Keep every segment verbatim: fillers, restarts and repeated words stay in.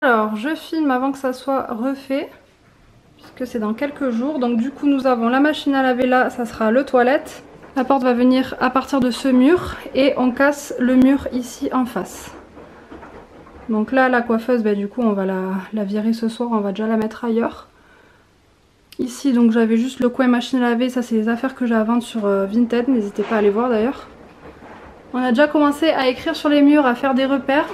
Alors je filme avant que ça soit refait, puisque c'est dans quelques jours. Donc du coup nous avons la machine à laver là, ça sera le toilette. La porte va venir à partir de ce mur et on casse le mur ici en face. Donc là la coiffeuse, bah, du coup on va la, la virer ce soir, on va déjà la mettre ailleurs. Ici donc j'avais juste le coin machine à laver, ça c'est les affaires que j'ai à vendre sur euh, Vinted, n'hésitez pas à aller voir d'ailleurs. On a déjà commencé à écrire sur les murs, à faire des repères.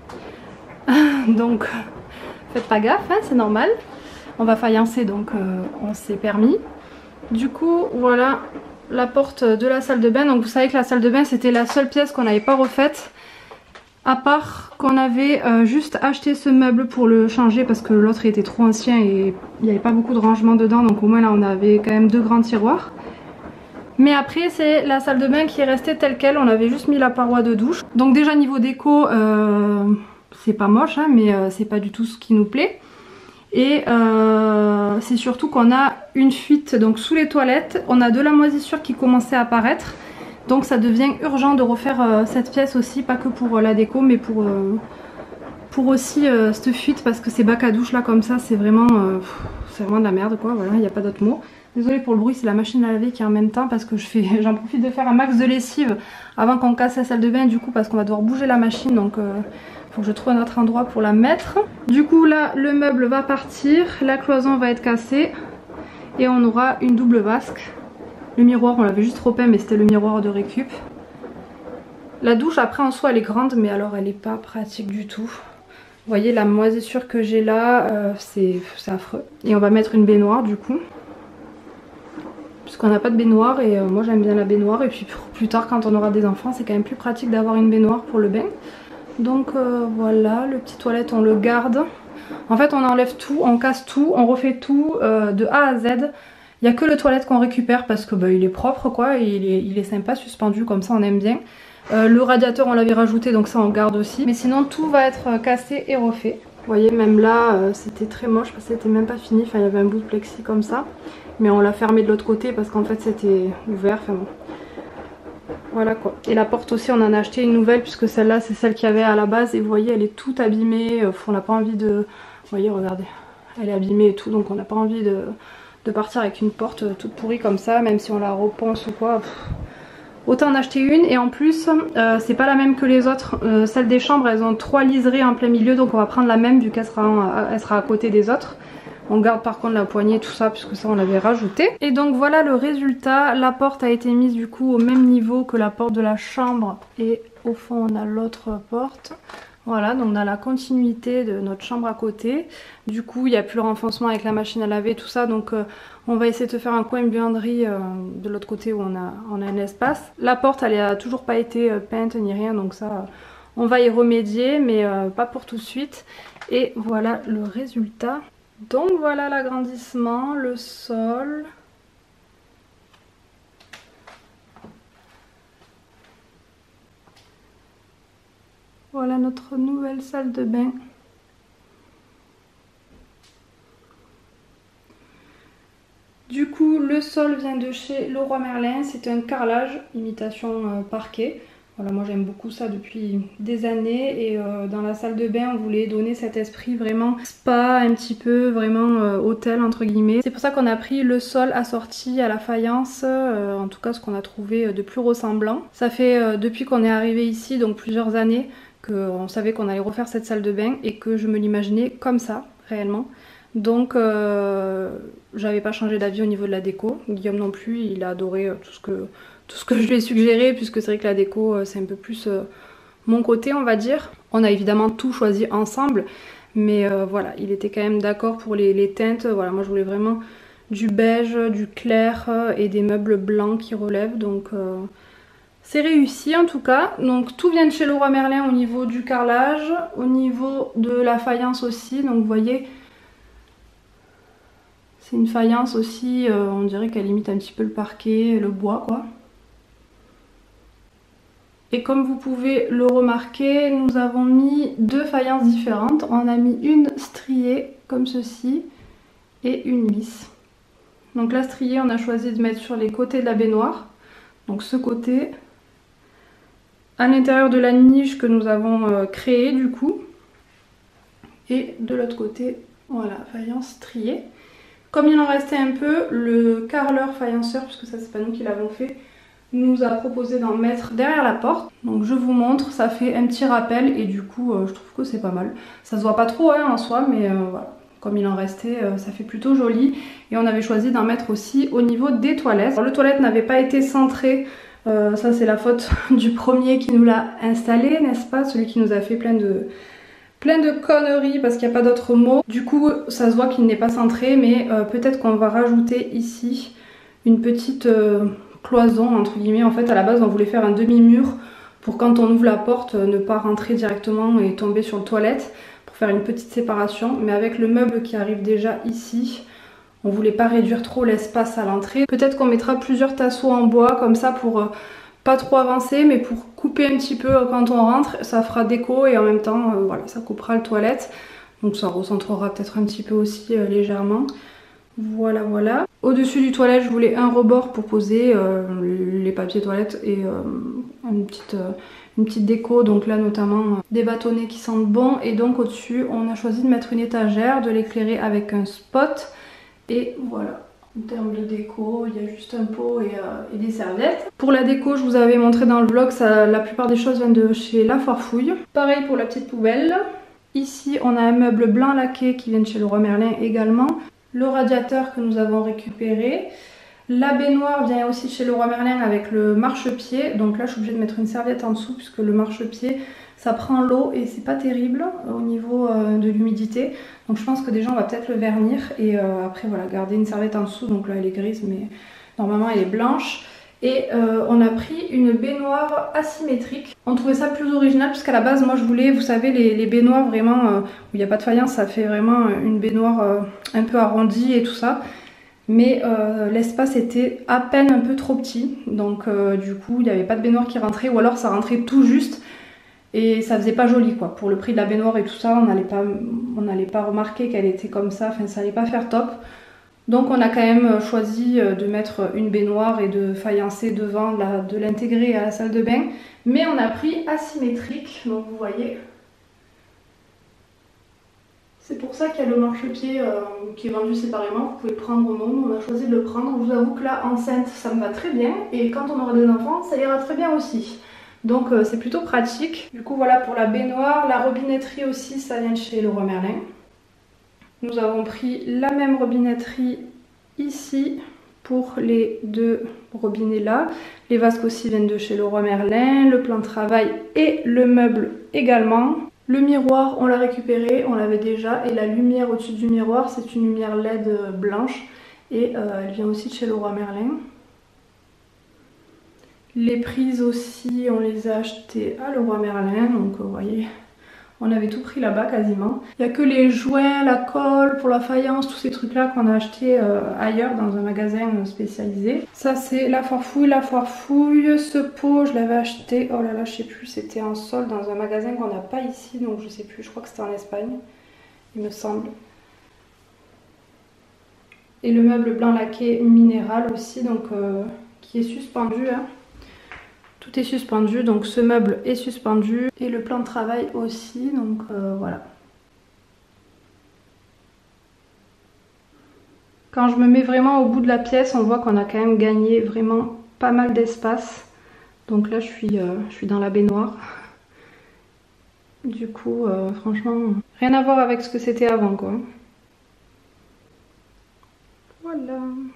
Donc faites pas gaffe, hein, c'est normal. On va faïencer donc euh, on s'est permis. Du coup voilà la porte de la salle de bain. Donc vous savez que la salle de bain c'était la seule pièce qu'on n'avait pas refaite. À part qu'on avait euh, juste acheté ce meuble pour le changer parce que l'autre était trop ancien et il n'y avait pas beaucoup de rangement dedans. Donc au moins là on avait quand même deux grands tiroirs. Mais après c'est la salle de bain qui est restée telle quelle. On avait juste mis la paroi de douche. Donc déjà niveau déco euh, c'est pas moche hein, mais euh, c'est pas du tout ce qui nous plaît. Et euh, c'est surtout qu'on a une fuite donc sous les toilettes. On a de la moisissure qui commençait à apparaître. Donc ça devient urgent de refaire euh, cette pièce aussi, pas que pour euh, la déco mais pour, euh, pour aussi euh, cette fuite, parce que ces bacs à douche là comme ça c'est vraiment, euh, c'est vraiment de la merde quoi, voilà, il n'y a pas d'autre mot. Désolée pour le bruit, c'est la machine à laver qui est en même temps parce que je fais, j'en profite de faire un max de lessive avant qu'on casse la salle de bain du coup parce qu'on va devoir bouger la machine, donc euh, faut que je trouve un autre endroit pour la mettre. Du coup là le meuble va partir, la cloison va être cassée et on aura une double vasque. Le miroir on l'avait juste repeint mais c'était le miroir de récup. La douche après en soi elle est grande mais alors elle est pas pratique du tout. Vous voyez la moisissure que j'ai là, euh, c'est affreux. Et on va mettre une baignoire du coup. Puisqu'on n'a pas de baignoire et euh, moi j'aime bien la baignoire. Et puis plus tard quand on aura des enfants c'est quand même plus pratique d'avoir une baignoire pour le bain. Donc euh, voilà, le petit toilette on le garde. En fait on enlève tout, on casse tout, on refait tout euh, de A à Z. Il n'y a que le toilette qu'on récupère parce que bah, il est propre quoi, et il est, il est sympa suspendu comme ça on aime bien. Euh, le radiateur on l'avait rajouté donc ça on garde aussi. Mais sinon tout va être cassé et refait. Vous voyez même là euh, c'était très moche parce que c'était même pas fini, enfin il y avait un bout de plexi comme ça. Mais on l'a fermé de l'autre côté parce qu'en fait c'était ouvert, enfin bon. Voilà quoi. Et la porte aussi on en a acheté une nouvelle puisque celle-là c'est celle qu'il y avait à la base. Et vous voyez elle est toute abîmée, on n'a pas envie de... Vous voyez regardez, elle est abîmée et tout donc on n'a pas envie de... de partir avec une porte toute pourrie comme ça, même si on la repense ou quoi. Pff. Autant en acheter une, et en plus euh, c'est pas la même que les autres. Euh, celles des chambres elles ont trois liserés en plein milieu, donc on va prendre la même vu qu'elle sera, elle sera à côté des autres. On garde par contre la poignée tout ça puisque ça on l'avait rajouté. Et donc voilà le résultat. La porte a été mise du coup au même niveau que la porte de la chambre et au fond on a l'autre porte. Voilà, donc on a la continuité de notre chambre à côté. Du coup il n'y a plus le renfoncement avec la machine à laver tout ça, donc euh, on va essayer de faire un coin buanderie euh, de l'autre côté où on a, on a un espace. La porte elle n'a toujours pas été euh, peinte ni rien, donc ça euh, on va y remédier mais euh, pas pour tout de suite. Et voilà le résultat. Donc voilà l'agrandissement, le sol. Voilà notre nouvelle salle de bain. Du coup le sol vient de chez Leroy Merlin, c'est un carrelage imitation euh, parquet. Voilà, moi j'aime beaucoup ça depuis des années et euh, dans la salle de bain on voulait donner cet esprit vraiment spa, un petit peu vraiment euh, hôtel entre guillemets. C'est pour ça qu'on a pris le sol assorti à la faïence, euh, en tout cas ce qu'on a trouvé de plus ressemblant. Ça fait euh, depuis qu'on est arrivé ici, donc plusieurs années, qu'on savait qu'on allait refaire cette salle de bain et que je me l'imaginais comme ça réellement. Donc euh, j'avais pas changé d'avis au niveau de la déco. Guillaume non plus, il a adoré euh, tout ce que... tout ce que je lui ai suggéré, puisque c'est vrai que la déco c'est un peu plus euh, mon côté on va dire. On a évidemment tout choisi ensemble, mais euh, voilà, il était quand même d'accord pour les, les teintes. Voilà, moi je voulais vraiment du beige, du clair et des meubles blancs qui relèvent, donc euh, c'est réussi en tout cas. Donc tout vient de chez Leroy Merlin au niveau du carrelage, au niveau de la faïence aussi, donc vous voyez c'est une faïence aussi, euh, on dirait qu'elle imite un petit peu le parquet, le bois quoi. Et comme vous pouvez le remarquer, nous avons mis deux faïences différentes. On a mis une striée comme ceci et une lisse. Donc la striée on a choisi de mettre sur les côtés de la baignoire. Donc ce côté. À l'intérieur de la niche que nous avons euh, créée du coup. Et de l'autre côté, voilà, faïence triée. Comme il en restait un peu, le carreleur faïenceur, puisque ça c'est pas nous qui l'avons fait, nous a proposé d'en mettre derrière la porte. Donc je vous montre, ça fait un petit rappel et du coup euh, je trouve que c'est pas mal. Ça se voit pas trop hein, en soi, mais euh, voilà. Comme il en restait, euh, ça fait plutôt joli. Et on avait choisi d'en mettre aussi au niveau des toilettes. Alors, le toilette n'avait pas été centré. Euh, ça c'est la faute du premier qui nous l'a installé, n'est-ce pas? Celui qui nous a fait plein de, plein de conneries parce qu'il n'y a pas d'autre mot. Du coup ça se voit qu'il n'est pas centré, mais euh, peut-être qu'on va rajouter ici une petite euh, cloison entre guillemets. En fait à la base on voulait faire un demi-mur pour quand on ouvre la porte euh, ne pas rentrer directement et tomber sur le toilette, pour faire une petite séparation. Mais avec le meuble qui arrive déjà ici, on voulait pas réduire trop l'espace à l'entrée. Peut-être qu'on mettra plusieurs tasseaux en bois comme ça pour euh, pas trop avancer, mais pour couper un petit peu euh, quand on rentre. Ça fera déco et en même temps euh, voilà, ça coupera le toilette. Donc ça recentrera peut-être un petit peu aussi euh, légèrement. Voilà voilà. Au-dessus du toilette je voulais un rebord pour poser euh, les papiers toilettes et euh, une, petite, euh, une petite déco. Donc là notamment euh, des bâtonnets qui sentent bon. Et donc au-dessus on a choisi de mettre une étagère, de l'éclairer avec un spot. Et voilà, en termes de déco, il y a juste un pot et, euh, et des serviettes. Pour la déco, je vous avais montré dans le vlog, ça, la plupart des choses viennent de chez La Farfouille. Pareil pour la petite poubelle. Ici, on a un meuble blanc laqué qui vient de chez Leroy Merlin également. Le radiateur que nous avons récupéré. La baignoire vient aussi de chez Leroy Merlin avec le marchepied. Donc là, je suis obligée de mettre une serviette en dessous puisque le marchepied, ça prend l'eau et c'est pas terrible au niveau euh, de l'humidité. Donc je pense que déjà on va peut-être le vernir et euh, après voilà, garder une serviette en dessous. Donc là elle est grise mais normalement elle est blanche. Et euh, on a pris une baignoire asymétrique. On trouvait ça plus original puisqu'à la base moi je voulais, vous savez, les, les baignoires vraiment euh, où il n'y a pas de faïence, ça fait vraiment une baignoire euh, un peu arrondie et tout ça. Mais euh, l'espace était à peine un peu trop petit. Donc euh, du coup il n'y avait pas de baignoire qui rentrait ou alors ça rentrait tout juste. Et ça faisait pas joli quoi. Pour le prix de la baignoire et tout ça, on n'allait pas, on n'allait pas remarquer qu'elle était comme ça. Enfin ça allait pas faire top. Donc on a quand même choisi de mettre une baignoire et de faïencer devant, la, de l'intégrer à la salle de bain. Mais on a pris asymétrique, donc vous voyez. C'est pour ça qu'il y a le marchepied euh, qui est vendu séparément, vous pouvez le prendre ou non. On a choisi de le prendre. Je vous avoue que là, enceinte, ça me va très bien. Et quand on aura des enfants, ça ira très bien aussi. Donc euh, c'est plutôt pratique. Du coup voilà pour la baignoire. La robinetterie aussi, ça vient de chez Leroy Merlin. Nous avons pris la même robinetterie ici pour les deux robinets là. Les vasques aussi viennent de chez Leroy Merlin. Le plan de travail et le meuble également. Le miroir on l'a récupéré, on l'avait déjà. Et la lumière au-dessus du miroir, c'est une lumière L E D blanche. Et euh, elle vient aussi de chez Leroy Merlin. Les prises aussi, on les a achetées à Leroy Merlin, donc vous voyez, on avait tout pris là-bas quasiment. Il n'y a que les joints, la colle pour la faïence, tous ces trucs-là qu'on a achetés euh, ailleurs dans un magasin spécialisé. Ça c'est La Farfouille, La Farfouille. Ce pot, je l'avais acheté, oh là là, je sais plus, c'était en solde dans un magasin qu'on n'a pas ici, donc je sais plus, je crois que c'était en Espagne, il me semble. Et le meuble blanc laqué minéral aussi, donc euh, qui est suspendu, hein. Tout est suspendu, donc ce meuble est suspendu et le plan de travail aussi, donc euh, voilà. Quand je me mets vraiment au bout de la pièce, on voit qu'on a quand même gagné vraiment pas mal d'espace. Donc là je suis, euh, je suis dans la baignoire. Du coup, euh, franchement, rien à voir avec ce que c'était avant quoi. Voilà.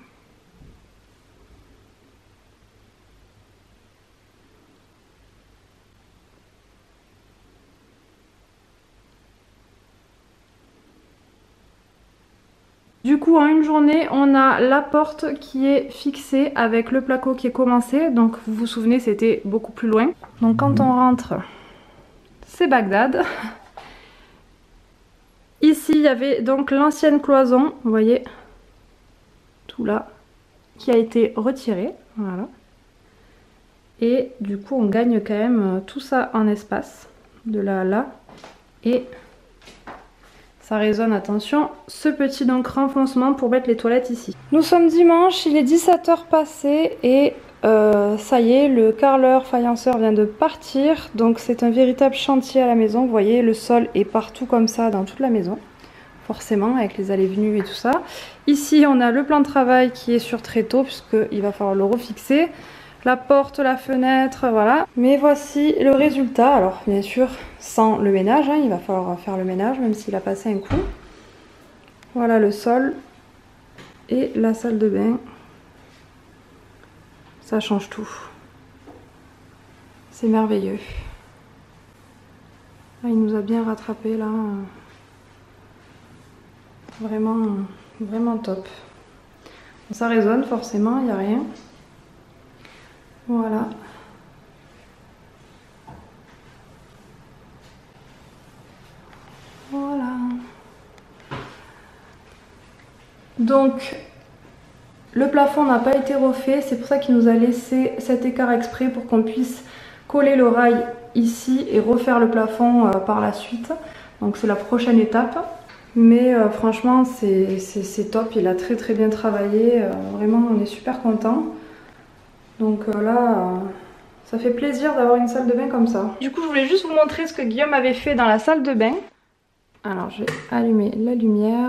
Du coup en une journée on a la porte qui est fixée avec le placo qui est commencé. Donc vous vous souvenez c'était beaucoup plus loin. Donc quand on rentre c'est Bagdad. Ici il y avait donc l'ancienne cloison, vous voyez, tout là, qui a été retirée. Voilà. Et du coup on gagne quand même tout ça en espace, de là à là. Et ça résonne, attention, ce petit donc renfoncement pour mettre les toilettes ici. Nous sommes dimanche, il est dix-sept heures passées et Euh, ça y est, le carreleur faïenceur vient de partir, donc c'est un véritable chantier à la maison. Vous voyez, le sol est partout comme ça dans toute la maison, forcément avec les allées venues et tout ça. Ici on a le plan de travail qui est sur tréteau puisqu'il va falloir le refixer, la porte, la fenêtre, voilà. Mais voici le résultat. Alors bien sûr sans le ménage, hein, il va falloir faire le ménage même s'il a passé un coup. Voilà le sol et la salle de bain. Ça change tout. C'est merveilleux. Ah, il nous a bien rattrapé là. Vraiment, vraiment top. Ça résonne forcément, il n'y a rien. Voilà. Voilà. Donc, le plafond n'a pas été refait, c'est pour ça qu'il nous a laissé cet écart exprès pour qu'on puisse coller le rail ici et refaire le plafond euh, par la suite. Donc c'est la prochaine étape. Mais euh, franchement c'est top, il a très très bien travaillé, euh, vraiment on est super content. Donc euh, là, euh, ça fait plaisir d'avoir une salle de bain comme ça. Du coup je voulais juste vous montrer ce que Guillaume avait fait dans la salle de bain. Alors je vais allumer la lumière.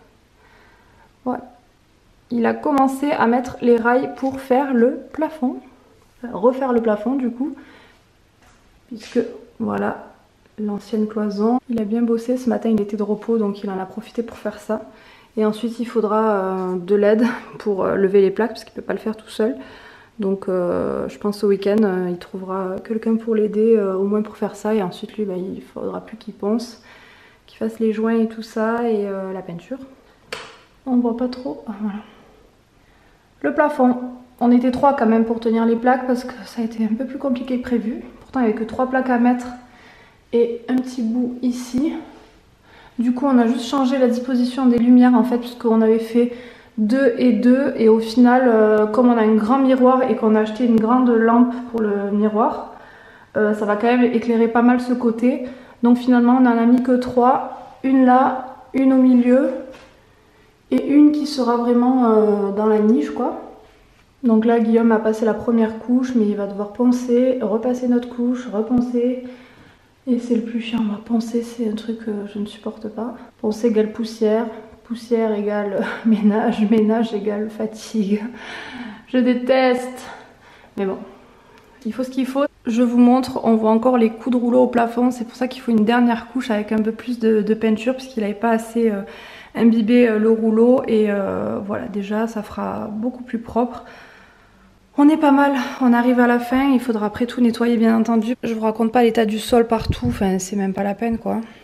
Voilà. Il a commencé à mettre les rails pour faire le plafond, enfin, refaire le plafond du coup, puisque voilà l'ancienne cloison. Il a bien bossé, ce matin il était de repos donc il en a profité pour faire ça. Et ensuite il faudra euh, de l'aide pour euh, lever les plaques parce qu'il ne peut pas le faire tout seul. Donc euh, je pense au week-end euh, il trouvera quelqu'un pour l'aider, euh, au moins pour faire ça. Et ensuite lui bah, il faudra plus qu'il ponce, qu'il fasse les joints et tout ça et euh, la peinture. On ne voit pas trop, ah, voilà. Le plafond, on était trois quand même pour tenir les plaques parce que ça a été un peu plus compliqué que prévu. Pourtant il n'y avait que trois plaques à mettre et un petit bout ici. Du coup on a juste changé la disposition des lumières en fait puisqu'on avait fait deux et deux et au final euh, comme on a un grand miroir et qu'on a acheté une grande lampe pour le miroir, euh, ça va quand même éclairer pas mal ce côté. Donc finalement on en a mis que trois, une là, une au milieu et une qui sera vraiment euh, dans la niche quoi. Donc là Guillaume a passé la première couche mais il va devoir poncer, repasser notre couche, reponcer. Et c'est le plus chiant, moi. Poncer c'est un truc que je ne supporte pas. Poncer égale poussière, poussière égale ménage, ménage égale fatigue. Je déteste. Mais bon, il faut ce qu'il faut. Je vous montre, on voit encore les coups de rouleau au plafond. C'est pour ça qu'il faut une dernière couche avec un peu plus de, de peinture puisqu'il n'avait pas assez euh, imbibé euh, le rouleau. Et euh, voilà, déjà ça fera beaucoup plus propre. On est pas mal, on arrive à la fin, il faudra après tout nettoyer bien entendu. Je vous raconte pas l'état du sol partout, enfin c'est même pas la peine quoi.